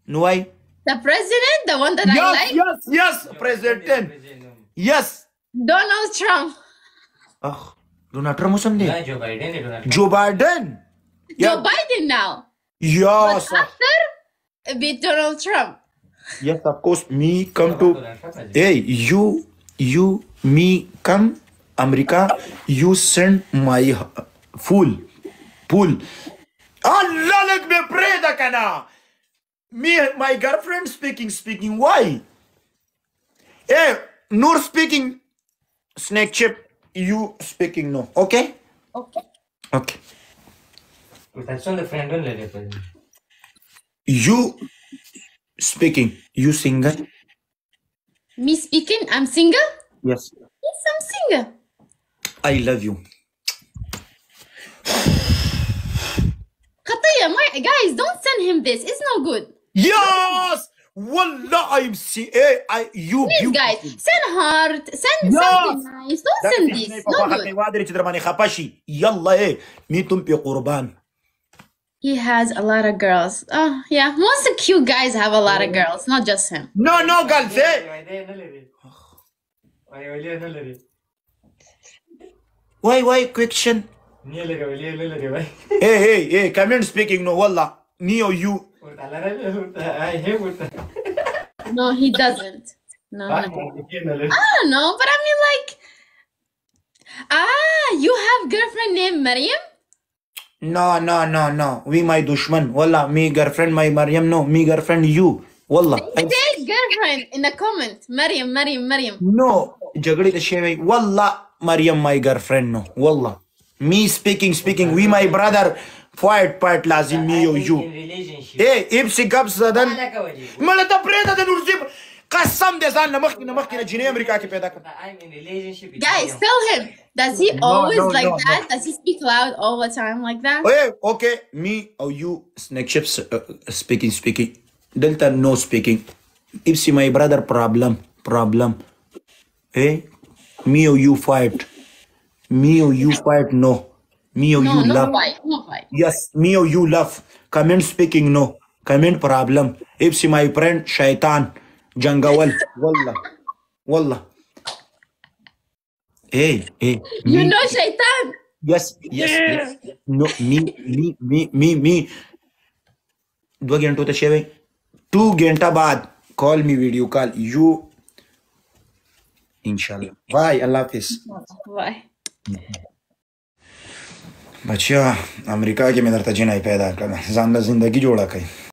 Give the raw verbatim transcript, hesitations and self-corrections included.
Why? The president, the one that Yes, I like? yes, yes, President. Yes. Donald Trump. Ah, Donald Trump something. Yeah, Joe Biden. Donald Trump. Joe Biden. Joe Biden now. Yes. But after, a bit Donald Trump. Yes, of course. Me come to. Hey, you, you, me come America. You send my uh, full, full. Allah let me pray the kana. Me, my girlfriend speaking, speaking. Why? Hey, Noor speaking. Snake chip. You speaking no. Okay. Okay. Okay. That's on the friend one letter. You speaking. You single. Me speaking, I'm single? Yes. Yes, I'm single. I love you. Khataya, my guys, don't send him this. It's no good. Yes. Wallah, I'm see. Hey, I you. Please, beautiful. guys, send heart, send Yes. something nice. Don't send this. No good. Yalla eh, meetum pi qurban. He has a lot of girls. Oh, yeah. Most of the cute guys have a lot of girls, not just him. No, no, girls eh. Why, why, question? Hey, hey, hey, comment speaking no, wallah. Me or you. No, he doesn't. No, no. I don't know, but I mean, like, ah, you have girlfriend named Maryam? No, no, no, no. We my dushman. Wallah, me girlfriend, my Maryam. No, me girlfriend, you. Wallah. Say girlfriend in the comment. Maryam, Maryam, Maryam. No, jagadi the shame. Wallah, Maryam, my girlfriend. No, wallah. Me speaking, speaking. We my brother. Fight part lazim me or you. Hey, if she comes sudden. Malata preda the nurzib. Kasam desan namak namak na jine America ke peda kar. I'm in relationship. Guys, tell him. Does he No, always no, like no, that? no. Does he speak loud all the time like that? Hey, okay. Me or you snake chips uh, speaking, speaking. Delta no speaking. If she my brother problem, problem. Hey, me or you fight. Me or you fight no. Me or No, you no love. fight, no fight. Yes, me or you love. Comment speaking no. Comment problem. If she my friend shaitan. Jangawal. Wallah. Wallah. Hey, hey. You me- know Shaitan. Yes, yes, yes. No, me, me, me, me, me. दो घंटों तो शेवे two घंटा बाद call me video call you इंशाल्लाह bye अल्लाह हाफिज Why? बच्चा America के में दरता जिनाई पैदा करना जानला जिंदगी जोड़ा कहीं